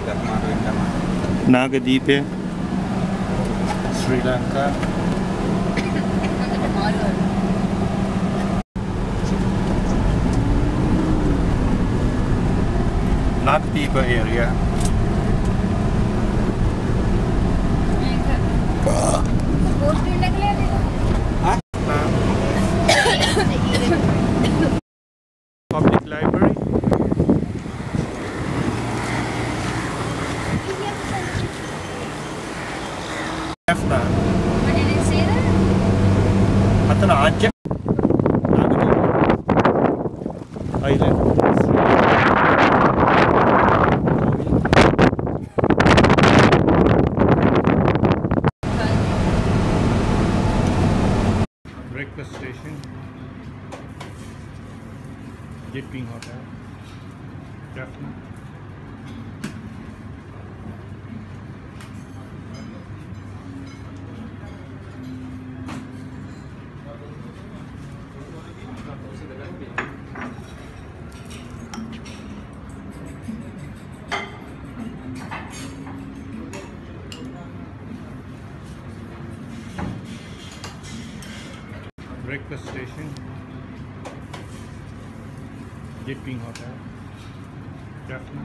Nagadweep, Sri Lanka. Nagadweep area. Public library. Jaffna. What did it say there? Atana Ajja. Island. Breakfast station. Dipping Hotel. Jaffna. Breakfast station. Dipping Hotel. Jaffna.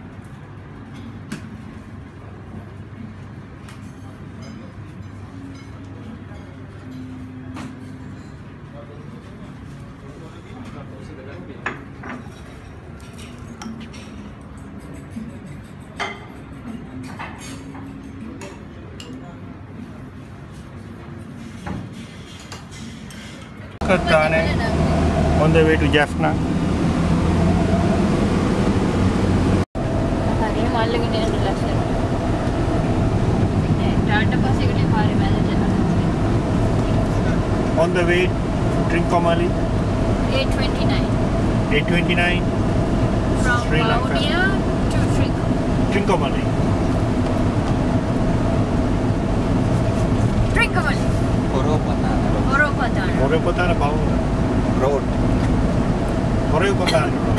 On the way to Jaffna. On the way, Trincomalee. 829. 829. From Sri Lanka. Vavuniya to Trincomalee. Trincomalee. Horopatana. Horopatana road. Horopatana road.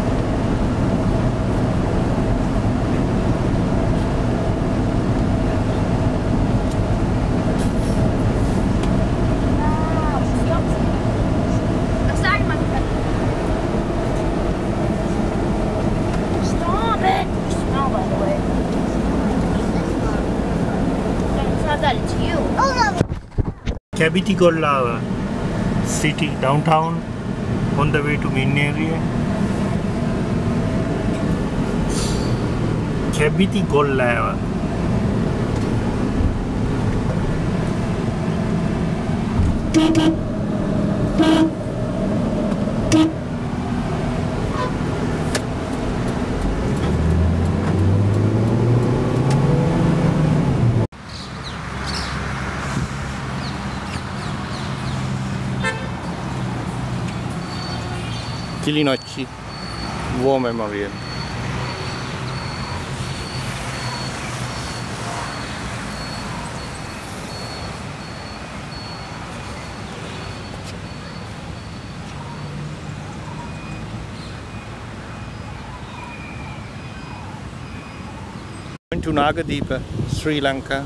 Stop it! You smell, by the way. It's not that, it's you. Oh no! Kabitikolla city, downtown, on the way to main area. Kabitikolla. Kilinochchi War Memorial. Going to Nagadweep, Sri Lanka.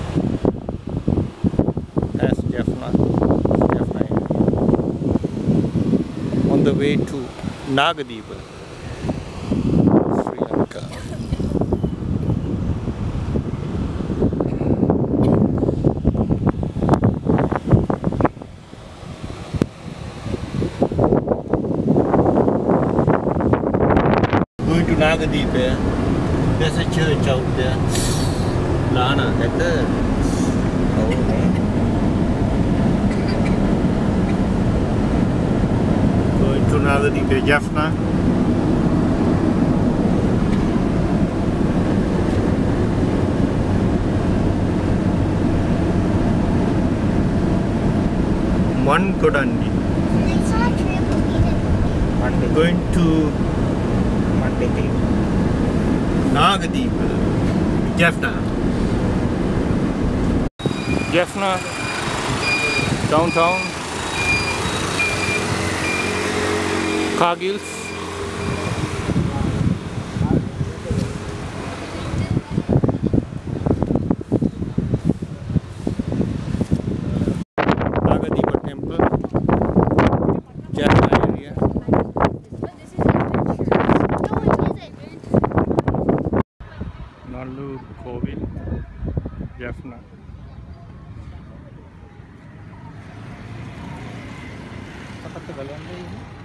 That's Jaffna. On the way to Nagadweep, Sri Lanka. Going to Nagadweep, there's a church out there. Lana, that's it. To Nagadweep, Jaffna. Mankodandi. It's not trampoline. Going to Nagadweep, Jaffna. Jaffna, downtown. Cargills. Jaffna area. But this is adventure. No, it isn't. Nallur Kovil, Jaffna. Apa tu kalau anda ini?